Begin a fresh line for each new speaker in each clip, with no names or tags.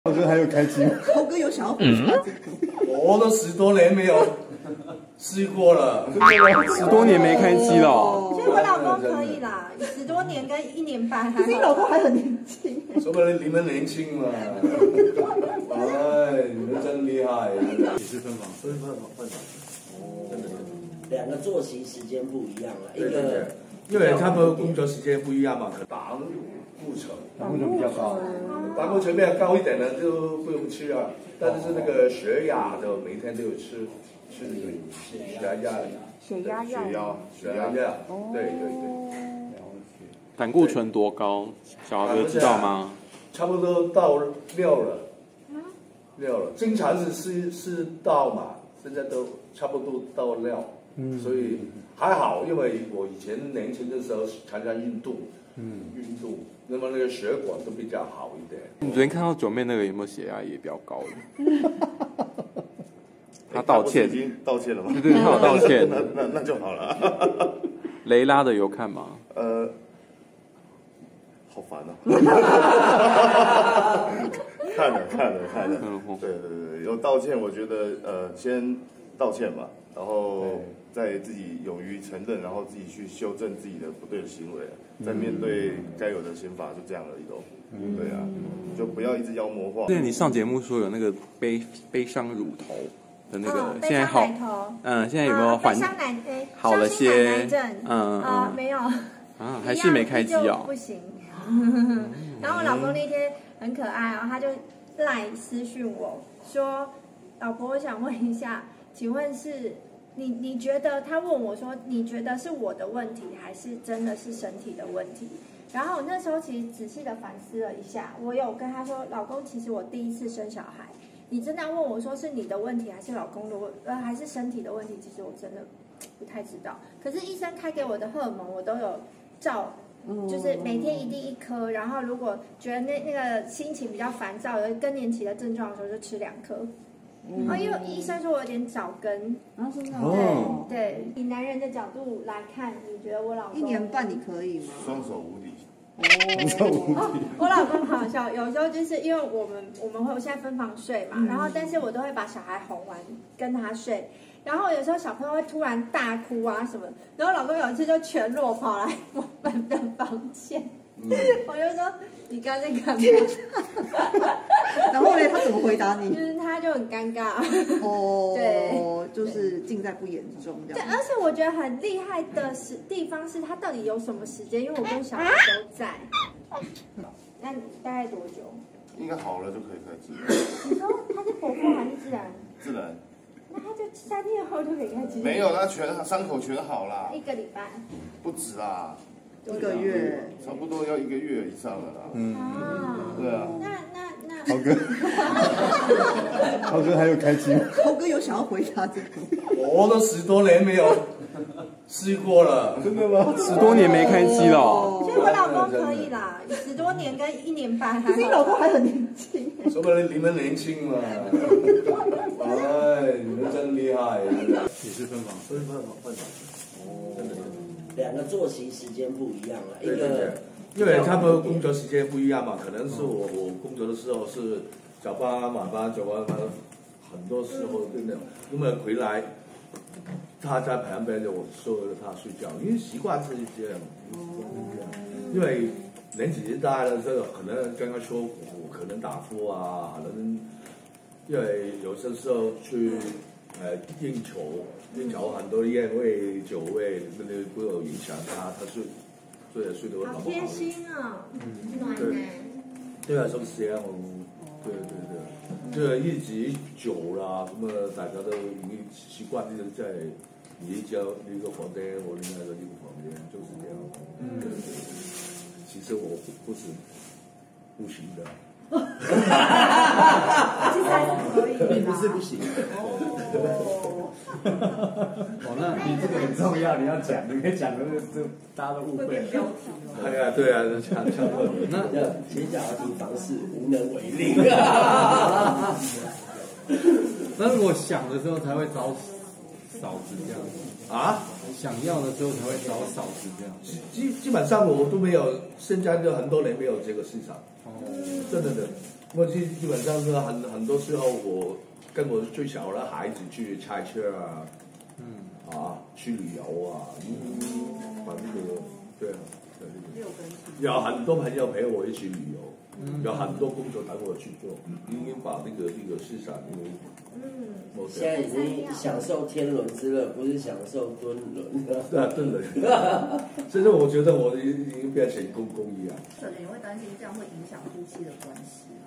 浩哥还有开机吗？
浩哥有想要回答这个？
我都10多年没有试过了
，10多年没开机了哦。
其实我老公可以啦，10多年跟1年半还好。
可是你老公还很年轻。
说明你们年轻嘛。哎，你们真厉害。
也是分房，
哦，真的。
两个作息时间不一样了，一
对对对
个
因为他们工作时间不一样嘛，可能胆固醇
比较高。
胆固醇比较高一点的就不用吃啊，但是那个血压就每天都有吃那个血压药，对对对。
胆固醇多高？小豪哥知道吗？
差不多到6了，6了，经常是到嘛，现在都差不多到6，所以还好，因为我以前年轻的时候常常运动，那么那个血管都比较好一点。
你昨天看到九妹那个有没有血压也比较高的？他道歉，
已经道歉了吗？
对对，他有道歉。
那就好了。
雷拉的有看吗？
好烦哦。看了。对，有道歉，我觉得先道歉嘛，然后再自己勇于承认，然后自己去修正自己的不对的行为，再面对该有的刑法，就这样而已都。对啊，就不要一直妖魔化。
对，你上节目说有那个悲伤乳头的那个，现在好，现在有没有
悲伤
好了些？
没有
啊，还是没开机哦，
不行。然后我老公那天很可爱哦，他就赖私讯我说：“老婆，我想问一下，请问是你觉得？”他问我说：“你觉得是我的问题，还是真的是身体的问题？”然后我那时候其实仔细的反思了一下，我有跟他说：“老公，其实我第一次生小孩，你真的问我说是你的问题，还是老公的还是身体的问题？其实我真的不太知道。可是医生开给我的荷尔蒙，我都有照。”就是每天一定1颗，然后如果觉得那个心情比较烦躁，有更年期的症状的时候，就吃2颗。因为医生说我有点早更。对，以男人的角度来看，你觉得我老公
1年半你可以吗？
双手无敌。
我老公好笑，有时候就是因为我们会现在分房睡嘛，然后但是我都会把小孩哄完跟他睡。然后有时候小朋友会突然大哭啊什么，然后老公有一次就全裸跑来我们的房间，我就说你刚才干嘛？
然后呢，他怎么回答你？
就是他就很尴尬。
对，就是尽在不言中这样。
对，而且我觉得很厉害的地方是他到底有什么时间？因为我跟小孩都在。那大概多久？
应该好了就可以开机。
你说他是剖腹还是自然？
自然。
那他就3天后就可以开机？
没有，他伤口全好啦。
1个礼拜？
不止啦
，1个月，
差不多要1个月以上了啦。对啊。
那
浩哥，浩哥还有开机吗？
浩哥有想要回答这个？
我都10多年没有试过了，
真的吗？10多年没开机了哦。
其实我老公可以啦，10多年跟1年半还好。
可是你老公还很年轻。
说明你们年轻嘛。哎，你们真厉害。
也是分房。
哦，真的。
两个作息时间不一样了，一
对，
个
因为他们工作时间不一样嘛，可能是我工作的时候是早班、晚班、早班，很多时候真的，那么回来他在旁边就我说他睡觉，因为习惯是这样。因为年纪大了，这个可能刚刚说我可能打呼啊，可能因为有些时候去应酬很多宴会、酒会，那个会有影响他睡得好不好？
好贴心啊，暖
对
男。
对啊，就是这样哦。对，这个日子久了，咁啊，大家都已經習慣呢個即係你只有呢個房間，我另外一個呢個房間，就是這樣。對，其實我不是不行的。
其實還是可以的。
并不是不行。
那你这个很重要，你要讲，你可以讲的这大家都误会。
对啊，这样。
那请小儿听方式无能为力。
那如果想的时候才会找嫂子这样
啊？
想要的时候才会找嫂子这样。
基本上我都没有，现在就很多年没有这个市场。真的。 我基本上是很多时候我跟我最小的孩子去开车啊，去旅游啊，把那个对啊，有很多朋友陪我一起旅游，有很多工作等我去做，已经把那个市场
现在已经享受天伦之乐，不是享受敦伦。
对啊，敦伦。所以我觉得我已经变成公公一样。
可能也会担心这样会影响夫妻的关系吗？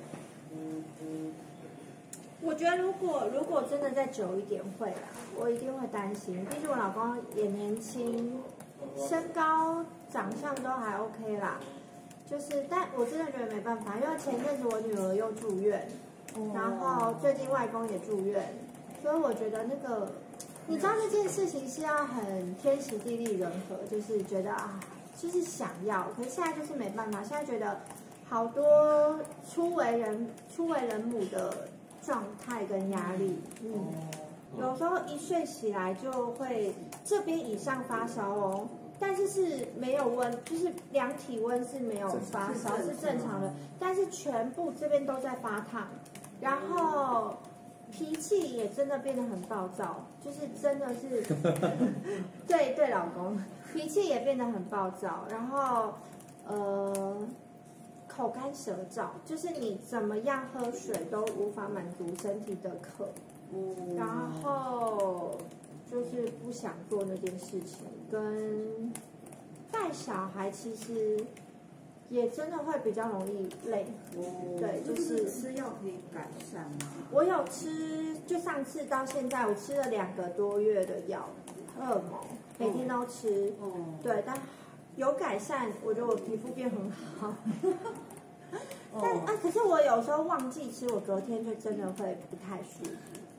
我觉得如果真的再久一点会啦，我一定会担心。毕竟我老公也年轻，身高长相都还 OK 啦。就是，但我真的觉得没办法，因为前阵子我女儿又住院，然后最近外公也住院，所以我觉得那个，你知道这件事情是要很天时地利人和，就是觉得就是想要，可是现在就是没办法，现在觉得好多初为人母的状态跟压力，有时候一睡起来就会这边以上发烧哦。但是没有温，就是量体温是没有发烧，是正常的。但是全部这边都在发烫，然后脾气也真的变得很暴躁，就是真的是对老公脾气也变得很暴躁，然后口干舌燥，就是你怎么样喝水都无法满足身体的渴，然后就是不想做那件事情，跟带小孩其实也真的会比较容易累。对，就是
吃药可以改善吗？
我有吃，就上次到现在我吃了2个多月的药，荷尔蒙每天都吃。对，但有改善，我觉得我皮肤变很好。但可是我有时候忘记吃，我隔天就真的会不太舒服。